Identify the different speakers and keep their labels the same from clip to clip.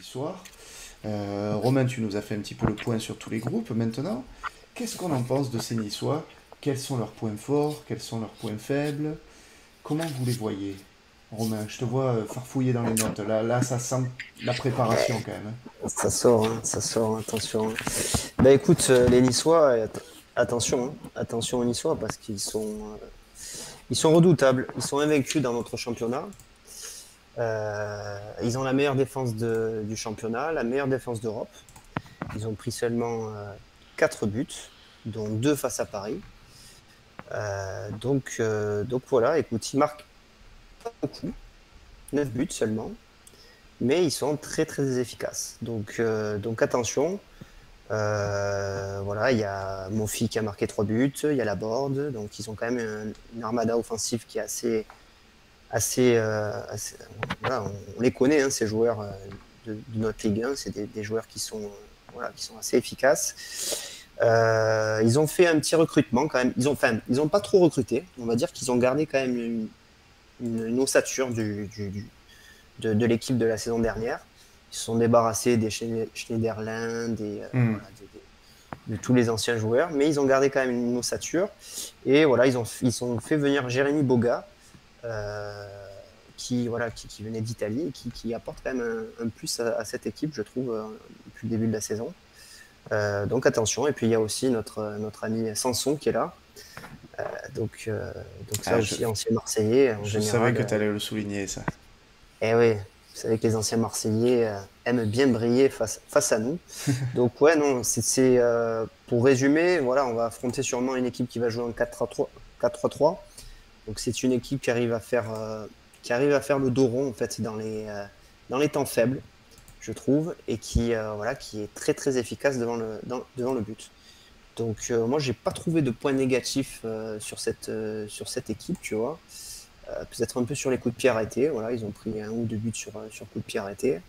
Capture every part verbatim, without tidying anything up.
Speaker 1: soir. Euh, Romain, tu nous as fait un petit peu le point sur tous les groupes. Maintenant, qu'est-ce qu'on en pense de ces Niçois? Quels sont leurs points forts? Quels sont leurs points faibles? Comment vous les voyez? Romain, je te vois euh, farfouiller dans les notes. Là, là, ça sent la préparation quand même, hein.
Speaker 2: Ça sort, hein, ça sort, attention. Bah écoute, euh, les Niçois, euh, att- attention, hein, attention aux Niçois parce qu'ils sont, euh, ils sont redoutables. Ils sont invaincus dans notre championnat. Euh, ils ont la meilleure défense de- du championnat, la meilleure défense d'Europe. Ils ont pris seulement euh, quatre buts, dont deux face à Paris. Euh, donc, euh, donc voilà, écoute, ils marquent pas beaucoup, neuf buts seulement, mais ils sont très très efficaces. Donc, euh, donc attention. Euh, voilà, il y a Mofi qui a marqué trois buts, il y a Laborde, donc ils ont quand même un- une armada offensive qui est assez, assez, euh, assez- voilà, on, on les connaît, hein, ces joueurs euh, de, de notre Ligue un, c'est des, des joueurs qui sont, euh, voilà, qui sont assez efficaces. Euh, ils ont fait un petit recrutement quand même. Ils ont, enfin, ils ont pas trop recruté. On va dire qu'ils ont gardé quand même une, une, une ossature du, du, du- de, de l'équipe de la saison dernière. Ils se sont débarrassés des Schneiderlin, des, euh,
Speaker 1: Hmm.
Speaker 2: voilà, des, des de tous les anciens joueurs, mais ils ont gardé quand même une ossature. Et voilà, ils ont, ils ont fait venir Jérémy Boga, euh, qui, voilà, qui, qui venait d'Italie et qui, qui apporte quand même un, un plus à, à cette équipe, je trouve, euh, depuis le début de la saison. Euh, donc attention. Et puis il y a aussi notre, notre ami Sanson qui est là. Euh, donc, euh, donc ça
Speaker 1: Ah, je,
Speaker 2: aussi, ancien Marseillais en
Speaker 1: je savais
Speaker 2: général.
Speaker 1: que tu
Speaker 2: Euh,
Speaker 1: allais le souligner, ça.
Speaker 2: et oui, vous savez que les anciens Marseillais euh, aiment bien briller face, face à nous. Donc ouais, non, c'est c'est, euh, pour résumer, voilà, on va affronter sûrement une équipe qui va jouer en quatre trois trois. Donc c'est une équipe qui arrive à faire euh, qui arrive à faire le dos rond en fait dans les euh, dans les temps faibles, je trouve, et qui euh, voilà, qui est très très efficace devant le dans- devant le but. Donc euh, moi j'ai pas trouvé de points négatifs euh, sur cette euh, sur cette équipe, tu vois. Euh, peut-être un peu sur les coups de pied arrêtés, voilà, ils ont pris un ou deux buts sur sur coups de pied arrêtés.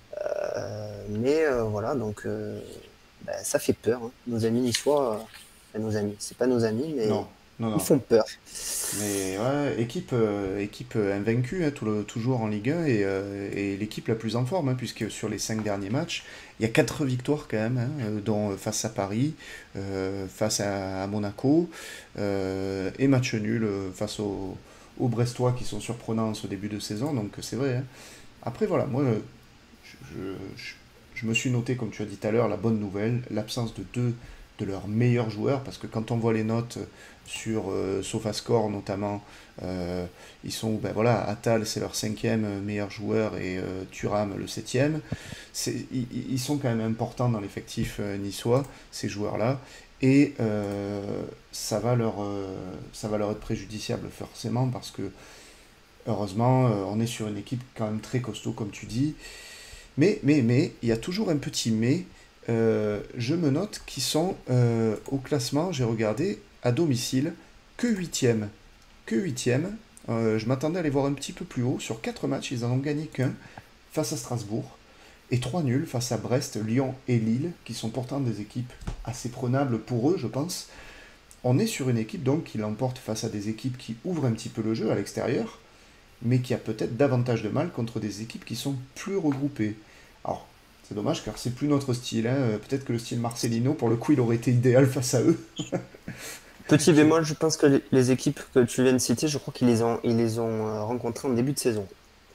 Speaker 2: Euh, mais euh, voilà, donc euh, bah, ça fait peur, hein. Nos amis niçois, euh, enfin, nos amis, c'est pas nos amis, mais
Speaker 1: Non, non,
Speaker 2: ils
Speaker 1: non.
Speaker 2: font peur.
Speaker 1: Mais ouais, équipe, euh, équipe euh, invaincue, hein, tout le- toujours en Ligue un et, euh, et l'équipe la plus en forme, hein, puisque sur les cinq derniers matchs, il y a quatre victoires quand même, hein, euh, dont euh, face à Paris, euh, face à, à Monaco, euh, et match nul euh, face aux, aux Brestois qui sont surprenants en ce début de saison, donc c'est vrai, hein. Après voilà, moi je, je, je- je me suis noté, comme tu as dit tout à l'heure, la bonne nouvelle, l'absence de deux de leurs meilleurs joueurs, parce que quand on voit les notes sur euh, SofaScore notamment, euh, ils sont, ben voilà, Attal c'est leur cinquième meilleur joueur et euh, Thuram le septième. C'est, ils, ils sont quand même importants dans l'effectif euh, niçois, ces joueurs-là, et euh, ça va leur, euh, ça va leur être préjudiciable forcément, parce que heureusement, euh, on est sur une équipe quand même très costaud, comme tu dis, mais, mais, mais, il y a toujours un petit mais. Euh, je me note qu'ils sont euh, au classement, j'ai regardé, à domicile, que huitième. Que huitième. Euh, je m'attendais à les voir un petit peu plus haut. Sur quatre matchs, ils en ont gagné qu'un face à Strasbourg. Et trois nuls face à Brest, Lyon et Lille, qui sont pourtant des équipes assez prenables pour eux, je pense. On est sur une équipe donc qui l'emporte face à des équipes qui ouvrent un petit peu le jeu à l'extérieur, mais qui a peut-être davantage de mal contre des équipes qui sont plus regroupées. Alors, c'est dommage car c'est plus notre style, hein. Euh, Peut-être que le style Marcelino, pour le coup, il aurait été idéal face à eux.
Speaker 2: Petit
Speaker 1: Je sais pas.
Speaker 2: bémol, je pense que les, les équipes que tu viens de citer, je crois qu'ils les ont, ils les ont euh, rencontrées en début de saison,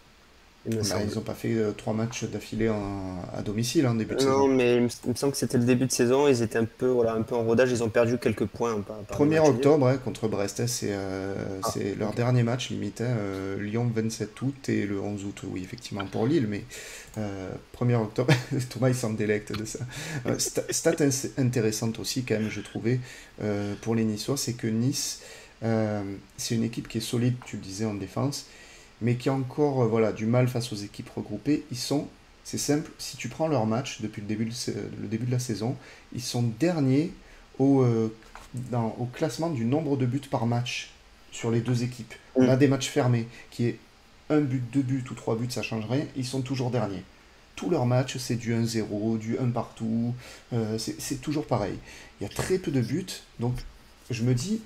Speaker 2: il me
Speaker 1: Bah, ils
Speaker 2: semble.
Speaker 1: n'ont pas fait euh, trois matchs d'affilée en- à domicile en début de saison.
Speaker 2: Non, mais il me, il me semble que c'était le début de saison, ils étaient un peu, voilà, un peu en rodage, ils ont perdu quelques points par, par des
Speaker 1: premier
Speaker 2: matchs nuls.
Speaker 1: octobre hein, contre Brest, hein, c'est euh,
Speaker 2: Ah,
Speaker 1: c'est leur
Speaker 2: ok.
Speaker 1: dernier match limite, hein, euh, Lyon vingt-sept août et le onze août, oui, effectivement, pour Lille, mais euh, premier octobre, Thomas il s'en délecte de ça. Euh, sta- stat ins- intéressante aussi, quand même, je trouvais, euh, pour les Niçois, c'est que Nice, euh, c'est une équipe qui est solide, tu le disais, en défense, mais qui a encore euh, voilà, du mal face aux équipes regroupées. Ils sont, c'est simple, si tu prends leur match depuis le début de, sa- le début de la saison, ils sont derniers au, euh, dans- au classement du nombre de buts par match sur les deux équipes. On
Speaker 2: Hmm.
Speaker 1: a des matchs fermés qui est un but, deux buts ou trois buts, ça change rien, ils sont toujours derniers. Tous leurs matchs, c'est du un zéro, du un partout, euh, c'est c'est toujours pareil. Il y a très peu de buts, donc je me dis,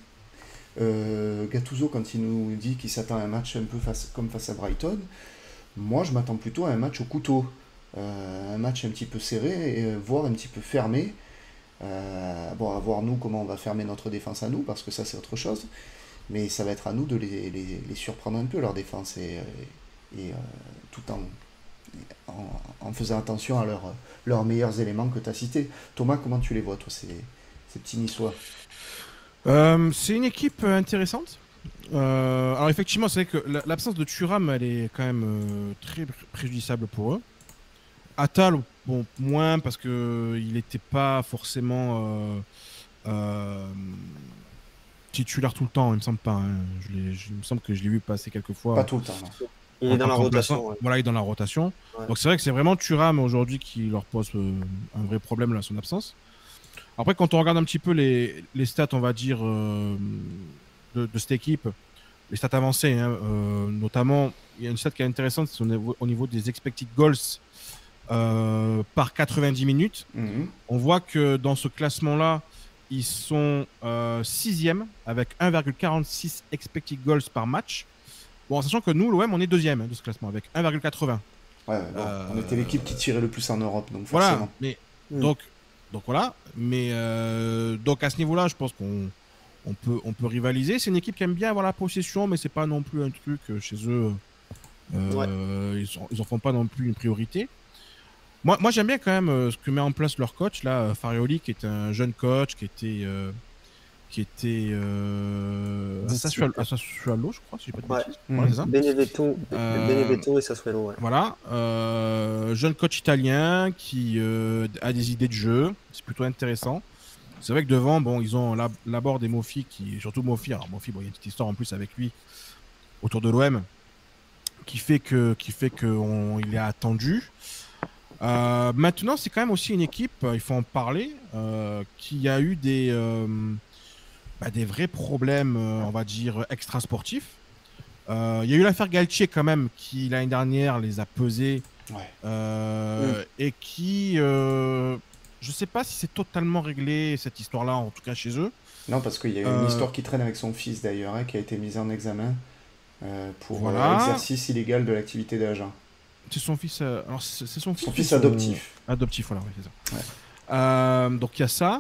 Speaker 1: euh, Gattuso, quand il nous dit qu'il s'attend à un match un peu face, comme face à Brighton, moi je m'attends plutôt à un match au couteau. Euh, un match un petit peu serré, et, euh, voire un petit peu fermé. Euh, bon, à voir nous comment on va fermer notre défense à nous, parce que ça c'est autre chose. Mais ça va être à nous de les, les, les surprendre un peu, leur défense, et, et euh, tout en, en, en faisant attention à leurs leurs meilleurs éléments que tu as cités. Thomas, comment tu les vois, toi, ces, ces petits Niçois?
Speaker 3: Euh, c'est une équipe euh, intéressante. Euh, alors effectivement, c'est vrai que la- l'absence de Thuram, elle est quand même euh, très pr- préjudiciable pour eux. Attal, bon, moins parce que il n'était pas forcément euh, euh, titulaire tout le temps, il me semble pas, hein. Je l'ai- je- il me semble que je l'ai vu passer quelques
Speaker 1: Pas
Speaker 3: fois
Speaker 1: tout le temps, non.
Speaker 2: Il
Speaker 3: en
Speaker 2: est dans
Speaker 3: tant
Speaker 2: la
Speaker 3: que remplaçant.
Speaker 2: rotation. Ouais.
Speaker 3: Voilà, il est dans la rotation.
Speaker 2: Ouais.
Speaker 3: Donc c'est vrai que c'est vraiment Thuram aujourd'hui qui leur pose euh, un vrai problème là, son absence. Après, quand on regarde un petit peu les, les stats, on va dire, euh, de, de cette équipe, les stats avancées, hein, euh, notamment, il y a une stat qui est intéressante, c'est au niveau, au niveau des expected goals euh, par quatre-vingt-dix minutes.
Speaker 1: Mhm.
Speaker 3: On voit que dans ce classement-là, ils sont euh, sixième avec un virgule quarante-six expected goals par match. Bon, en sachant que nous, l'O M, on est deuxième hein, de ce classement avec un virgule quatre-vingts.
Speaker 1: Ouais, ouais, bon,
Speaker 3: Euh,
Speaker 1: on était l'équipe qui tirait le plus en Europe, donc
Speaker 3: Voilà,
Speaker 1: forcément.
Speaker 3: mais
Speaker 2: Mm.
Speaker 3: donc, donc voilà, mais euh, donc à ce niveau-là, je pense qu'on on peut, on peut rivaliser. C'est une équipe qui aime bien avoir la possession, mais c'est pas non plus un truc euh, chez eux. Euh, ils, sont, ils en font pas non plus une priorité. Moi, moi j'aime bien quand même euh, ce que met en place leur coach là, euh, Farioli, qui est un jeune coach, qui était, euh, qui était euh, à Sassuolo, à Sassuolo, je crois, si j'ai pas de
Speaker 2: Ouais.
Speaker 3: bêtises.
Speaker 1: Mhm.
Speaker 3: Voilà, c'est ça.
Speaker 2: Benevento,
Speaker 3: Euh,
Speaker 2: Benevento et Sassuolo. Ouais.
Speaker 3: Voilà, euh, jeune coach italien qui euh, a des idées de jeu, c'est plutôt intéressant. C'est vrai que devant, bon, ils ont la, Laborde et Mofi, qui, surtout Mofi, alors Mofi, bon, il y a une petite histoire en plus avec lui autour de l'O M, qui fait que, qui fait que on, il est attendu. Euh, maintenant, c'est quand même aussi une équipe, il faut en parler, euh, qui a eu des, euh, bah, des vrais problèmes, euh, on va dire, extra-sportifs. Euh, Il y a eu l'affaire Galtier quand même, qui l'année dernière les a pesés
Speaker 1: Ouais.
Speaker 3: euh, et qui, euh, je sais pas si c'est totalement réglé cette histoire-là, en tout cas chez eux.
Speaker 1: Non, parce qu'il y a eu
Speaker 3: Euh,
Speaker 1: une histoire qui traîne avec son fils d'ailleurs, hein, qui a été mise en examen euh, pour euh,
Speaker 3: Voilà.
Speaker 1: exercice illégal de l'activité d'agent.
Speaker 3: C'est son fils. euh, alors c'est c'est son fils.
Speaker 1: Son
Speaker 3: ou
Speaker 1: fils adoptif.
Speaker 3: Adoptif, voilà, oui, c'est ça.
Speaker 1: Ouais.
Speaker 3: Euh, donc il y a ça.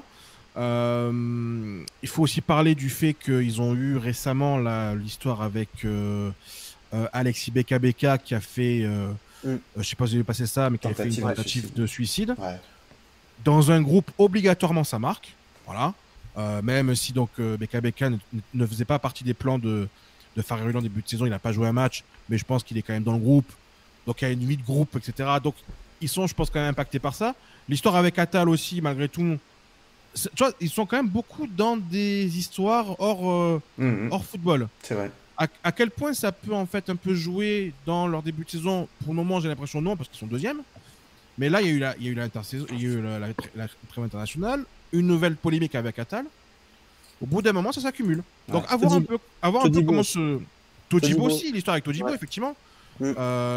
Speaker 3: Euh, il faut aussi parler du fait qu'ils ont eu récemment là, l'histoire avec euh, euh, Alexis Beka Beka qui a fait, euh,
Speaker 2: Mm.
Speaker 3: euh, je sais pas si vous avez passé ça, mais qui a fait une
Speaker 1: Tentative de
Speaker 3: tentative
Speaker 1: suicide.
Speaker 3: de suicide.
Speaker 1: Ouais.
Speaker 3: Dans un groupe, obligatoirement, ça marque. Voilà. Euh, même si donc euh, Beka Beka ne, ne faisait pas partie des plans de, de Farioli en début de saison, il n'a pas joué un match, mais je pense qu'il est quand même dans le groupe. Donc il y a une vie de groupe, et cetera. Donc ils sont, je pense, quand même impactés par ça. L'histoire avec Attal aussi, malgré tout, c'est- tu vois, ils sont quand même beaucoup dans des histoires hors, euh,
Speaker 1: Mhm.
Speaker 3: hors football.
Speaker 1: C'est vrai.
Speaker 3: À, à quel point ça peut en fait un peu jouer dans leur début de saison? Pour le moment, j'ai l'impression non, parce qu'ils sont deuxièmes. Mais là, il y a eu la, il y a eu l'intersaison, il y a eu la, la, la trêve internationale, une nouvelle polémique avec Attal. Au bout d'un moment, ça s'accumule. Donc,
Speaker 1: Ouais.
Speaker 3: avoir un
Speaker 2: Todibo.
Speaker 3: peu, avoir un peu
Speaker 2: Todibo
Speaker 3: comment
Speaker 2: aussi.
Speaker 3: ce Todibo
Speaker 2: Todibo.
Speaker 3: aussi, l'histoire avec Todibo,
Speaker 2: Ouais.
Speaker 3: effectivement,
Speaker 2: Mm.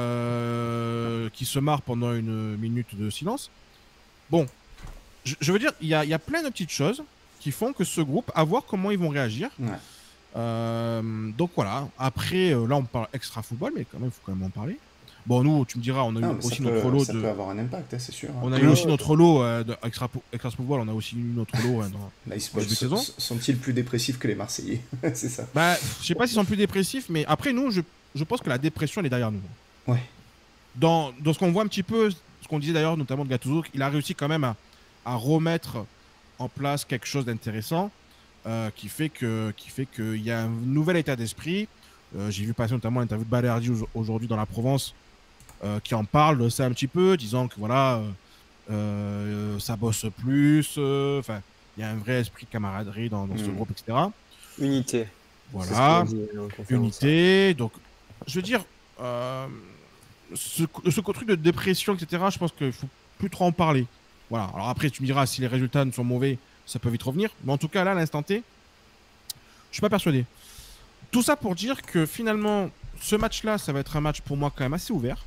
Speaker 3: euh, qui se marre pendant une minute de silence. Bon, je, je veux dire, il y a, il y a plein de petites choses qui font que ce groupe, à voir comment ils vont réagir.
Speaker 1: Ouais.
Speaker 3: Euh, donc voilà. Après, euh, là, on parle extra football, mais quand même, il faut quand même en parler. Bon, nous, tu me diras, on a eu
Speaker 1: Non, mais ça
Speaker 3: aussi
Speaker 1: peut,
Speaker 3: notre lot
Speaker 1: ça
Speaker 3: de.
Speaker 1: peut avoir un impact, hein, c'est sûr. hein.
Speaker 3: On a eu
Speaker 2: Ouais,
Speaker 3: aussi
Speaker 2: ouais.
Speaker 3: notre lot euh, de extra, extra football, on a aussi eu notre lot. hein, dans...
Speaker 1: Là, ils se
Speaker 3: en début de saison.
Speaker 1: sont- sont-ils plus dépressifs que les Marseillais? C'est ça.
Speaker 3: Bah, je sais pas s'ils sont plus dépressifs, mais après, nous, je, je pense que la dépression, elle est derrière nous.
Speaker 1: Ouais.
Speaker 3: Dans, dans ce qu'on voit un petit peu, ce qu'on disait d'ailleurs, notamment de Gattuso, il a réussi quand même à, à remettre en place quelque chose d'intéressant euh, qui fait que qui fait qu'il y a un nouvel état d'esprit. Euh, J'ai vu passer notamment l'interview de Balerdi au- aujourd'hui dans la Provence euh, qui en parle de ça un petit peu, disant que voilà, euh, euh, ça bosse plus, enfin, il y a un vrai esprit de camaraderie dans, dans ce
Speaker 1: Mm.
Speaker 3: groupe, et cetera.
Speaker 2: Unité.
Speaker 3: Voilà,
Speaker 2: C'est ce qu'il a dit en conférence.
Speaker 3: unité. Donc, je veux dire, euh, ce, ce truc de dépression, et cetera, je pense qu'il faut plus trop en parler. Voilà. Alors après, tu me diras, si les résultats ne sont mauvais, ça peut vite revenir. Mais en tout cas, là, à l'instant T, je suis pas persuadé. Tout ça pour dire que finalement, ce match-là, ça va être un match pour moi quand même assez ouvert.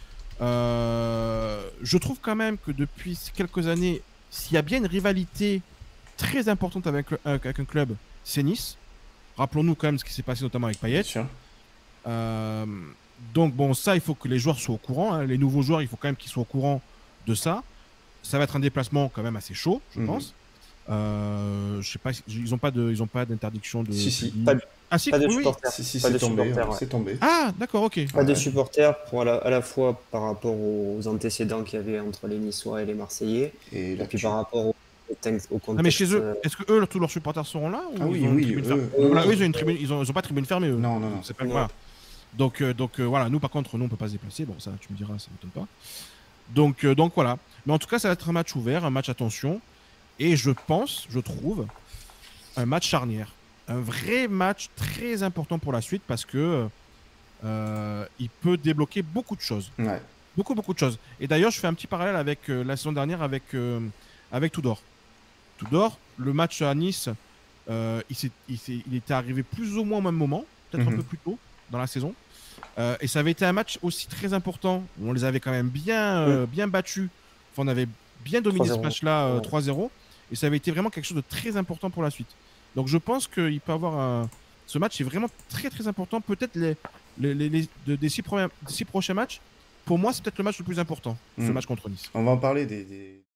Speaker 3: Euh, je trouve quand même que depuis quelques années, s'il y a bien une rivalité très importante avec, le- avec un club, c'est Nice. Rappelons-nous quand même ce qui s'est passé notamment avec Payet.
Speaker 1: Bien sûr.
Speaker 3: Euh, Donc bon, ça, il faut que les joueurs soient au courant. Hein. Les nouveaux joueurs, il faut quand même qu'ils soient au courant de ça. Ça va être un déplacement quand même assez chaud, je
Speaker 1: Mhm.
Speaker 3: pense. Euh, je sais pas, ils ont pas de, ils ont pas d'interdiction de.
Speaker 1: Si, si.
Speaker 2: Pas de,
Speaker 3: Ah si,
Speaker 2: pas de
Speaker 3: oui, oui.
Speaker 2: supporters.
Speaker 1: Si, si,
Speaker 2: Pas
Speaker 1: c'est
Speaker 2: de
Speaker 1: tombé.
Speaker 2: supporters,
Speaker 1: ouais,
Speaker 2: ouais.
Speaker 1: C'est tombé.
Speaker 3: Ah, d'accord, ok.
Speaker 2: Pas de
Speaker 1: Ouais.
Speaker 2: supporters pour à la, à la fois par rapport aux antécédents qu'il y avait entre les Niçois et les Marseillais,
Speaker 1: Et
Speaker 2: et
Speaker 1: là,
Speaker 2: puis
Speaker 1: tu-
Speaker 2: par rapport au contexte. Au
Speaker 3: Ah, mais chez
Speaker 2: contexte,
Speaker 3: eux,
Speaker 2: euh,
Speaker 3: est-ce que eux, tous leurs supporters seront là ou
Speaker 1: Ah oui,
Speaker 3: ils ont
Speaker 1: oui,
Speaker 3: une tribune
Speaker 1: eux.
Speaker 3: fermée
Speaker 2: eux,
Speaker 3: Voilà, eux,
Speaker 2: oui.
Speaker 3: ils ont une tribune, ils ont, ils ont pas de tribune fermée. Eux.
Speaker 1: Non, non, non.
Speaker 3: Donc, c'est pas
Speaker 2: Non.
Speaker 3: voilà. Donc, euh, donc euh, voilà, nous par contre, nous on peut pas se déplacer. Bon, ça, tu me diras, ça m'étonne pas. Donc, euh, donc voilà. Mais en tout cas, ça va être un match ouvert, un match attention, et je pense, je trouve, un match charnière, un vrai match très important pour la suite parce que euh, il peut débloquer beaucoup de choses.
Speaker 1: Ouais.
Speaker 3: Beaucoup, beaucoup de choses. Et d'ailleurs, je fais un petit parallèle avec euh, la saison dernière avec, euh, avec Tudor. Tudor, le match à Nice, euh, il, s'est- il, s'est- il était arrivé plus ou moins au même moment, peut-être
Speaker 1: Mhm.
Speaker 3: un peu plus tôt dans la saison. Euh, et ça avait été un match aussi très important, où on les avait quand même bien, euh, bien battus. Enfin, on avait bien dominé ce
Speaker 2: trois zéro.
Speaker 3: match-là euh,
Speaker 2: Ouais.
Speaker 3: trois zéro. Et ça avait été vraiment quelque chose de très important pour la suite. Donc je pense qu'il peut avoir un... Ce match est vraiment très très important. Peut-être les, les, les, les- de- des, six premiers, des six prochains matchs, pour moi, c'est peut-être le match le plus important, ce
Speaker 1: Mhm.
Speaker 3: match contre Nice.
Speaker 1: On va en parler des, des-